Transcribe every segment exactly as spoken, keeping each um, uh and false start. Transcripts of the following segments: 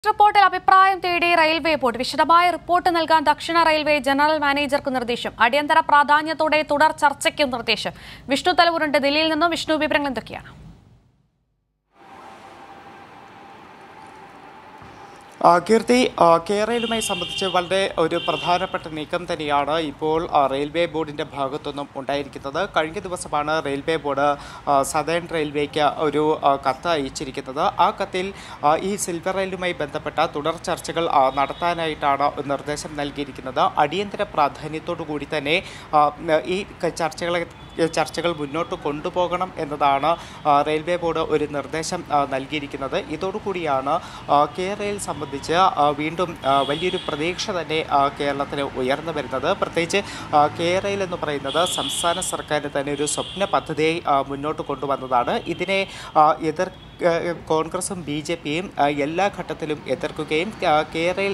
റിപ്പോർട്ടിൽ അഭിപ്രായം തേടി റെയിൽവേ ബോർഡ് വിശദമായ റിപ്പോർട്ട് നൽകാൻ ദക്ഷിണ റെയിൽവേ ജനറൽ മാനേജർക്ക് നിർദ്ദേശം. അടിയന്തര പ്രാധാന്യത്തോടെ തുടർ ചർച്ചയ്ക്കും നിർദ്ദേശം. വിഷ്ണു തലവൂരുണ്ട് ദില്ലിയിൽ നിന്നും. വിഷ്ണു, വിവരങ്ങൾ എന്തൊക്കെയാണ്? കീർത്തി, കേരളയുമായി സംബന്ധിച്ച് വളരെ ഒരു പ്രധാനപ്പെട്ട നീക്കം തന്നെയാണ് ഇപ്പോൾ റെയിൽവേ ബോർഡിൻ്റെ ഭാഗത്തുനിന്നും ഉണ്ടായിരിക്കുന്നത്. കഴിഞ്ഞ ദിവസമാണ് റെയിൽവേ ബോർഡ് സദേൺ റെയിൽവേക്ക് ഒരു കത്ത് അയച്ചിരിക്കുന്നത്. ആ കത്തിൽ ഈ സിൽവർ റെയിലുമായി ബന്ധപ്പെട്ട തുടർ ചർച്ചകൾ നടത്താനായിട്ടാണ് നിർദ്ദേശം നൽകിയിരിക്കുന്നത്. അടിയന്തര പ്രാധാന്യത്തോടു കൂടി തന്നെ ഈ ചർച്ചകളെ ചർച്ചകൾ മുന്നോട്ട് കൊണ്ടുപോകണം എന്നതാണ് റെയിൽവേ ബോർഡ് ഒരു നിർദ്ദേശം നൽകിയിരിക്കുന്നത്. ഇതോടുകൂടിയാണ് കേരളയിൽ സംബന്ധിച്ച് വീണ്ടും വലിയൊരു പ്രതീക്ഷ തന്നെ കേരളത്തിന് ഉയർന്നു വരുന്നത്. പ്രത്യേകിച്ച് കേരളയിൽ എന്ന് പറയുന്നത് സംസ്ഥാന സർക്കാരിന് തന്നെ ഒരു സ്വപ്ന പദ്ധതിയായി മുന്നോട്ട് കൊണ്ടുവന്നതാണ്. ഇതിനെ എതിർ കോൺഗ്രസും ബി ജെ പിയും എല്ലാ ഘട്ടത്തിലും എതിർക്കുകയും കേരളയിൽ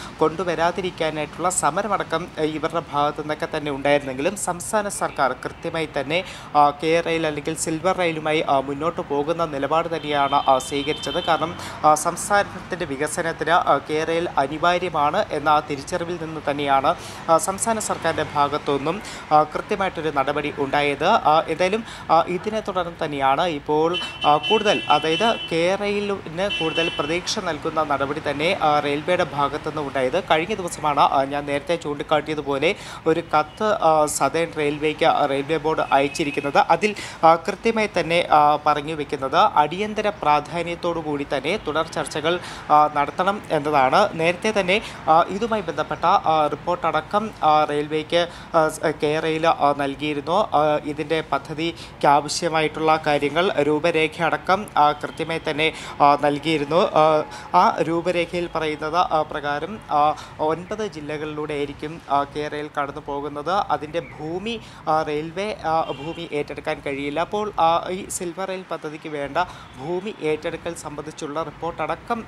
കൊണ്ടുവരാതിരിക്കാനായിട്ടുള്ള സമരമടക്കം ഇവരുടെ ഭാഗത്തു നിന്നൊക്കെ തന്നെ ഉണ്ടായിരുന്നെങ്കിലും സംസ്ഥാന സർക്കാർ കൃത്യമായി തന്നെ കേരളയിൽ അല്ലെങ്കിൽ സിൽവർ റെയിലുമായി മുന്നോട്ട് പോകുന്ന നിലപാട് തന്നെയാണ് സ്വീകരിച്ചത്. കാരണം സംസ്ഥാനത്തിൻ്റെ വികസനത്തിന് കേരളയിൽ അനിവാര്യമാണ് എന്ന ആ തിരിച്ചറിവിൽ നിന്ന് തന്നെയാണ് സംസ്ഥാന സർക്കാരിൻ്റെ ഭാഗത്തുനിന്നും കൃത്യമായിട്ടൊരു നടപടി ഉണ്ടായത്. എന്തായാലും ഇതിനെ തുടർന്ന് തന്നെയാണ് ഇപ്പോൾ കൂടുതൽ അതായത് കേരളയിലിന് കൂടുതൽ പ്രതീക്ഷ നൽകുന്ന നടപടി തന്നെ റെയിൽവേയുടെ ഭാഗത്തുനിന്ന് ഉണ്ടായത്. കഴിഞ്ഞ ദിവസമാണ് ഞാൻ നേരത്തെ ചൂണ്ടിക്കാട്ടിയതുപോലെ ഒരു കത്ത് സദേൺ റെയിൽവേക്ക് റെയിൽവേ ബോർഡ് അയച്ചിരിക്കുന്നത്. അതിൽ കൃത്യമായി തന്നെ പറഞ്ഞു വെക്കുന്നത് അടിയന്തര പ്രാധാന്യത്തോടു കൂടി തന്നെ തുടർ ചർച്ചകൾ നടത്തണം എന്നതാണ്. നേരത്തെ തന്നെ ഇതുമായി ബന്ധപ്പെട്ട റിപ്പോർട്ടടക്കം റെയിൽവേക്ക് കേരളയിൽ നൽകിയിരുന്നു. ഇതിൻ്റെ പദ്ധതിക്ക് ആവശ്യമായിട്ടുള്ള കാര്യങ്ങൾ രൂപരേഖ അടക്കം കൃത്യമായി തന്നെ നൽകിയിരുന്നു. ആ രൂപരേഖയിൽ പറയുന്നത് പ്രകാരം ഒൻപത് ജില്ലകളിലൂടെ ആയിരിക്കും കേരളയിൽ കടന്നു പോകുന്നത്. അതിൻ്റെ ഭൂമി റെയിൽവേ ഭൂമി ഏറ്റെടുക്കാൻ കഴിയില്ല. അപ്പോൾ ഈ സിൽവർ റെയിൽ പദ്ധതിക്ക് വേണ്ട ഭൂമി ഏറ്റെടുക്കൽ സംബന്ധിച്ചുള്ള റിപ്പോർട്ടടക്കം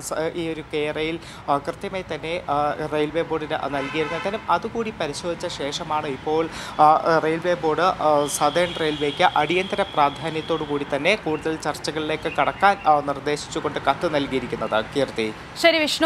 ഈ ഒരു കേരളയിൽ കൃത്യമായി തന്നെ റെയിൽവേ ബോർഡിന് നൽകിയിരുന്നു. എന്തായാലും അതുകൂടി പരിശോധിച്ച ശേഷമാണ് ഇപ്പോൾ റെയിൽവേ ബോർഡ് സദേൺ റെയിൽവേക്ക് അടിയന്തര പ്രാധാന്യത്തോടു കൂടി തന്നെ കൂടുതൽ ചർച്ചകളിലേക്ക് കടക്കാൻ നിർദ്ദേശിച്ചുകൊണ്ട് കത്ത് നൽകിയിരിക്കുന്നത്. കീർത്തി, ശരി വിഷ്ണു.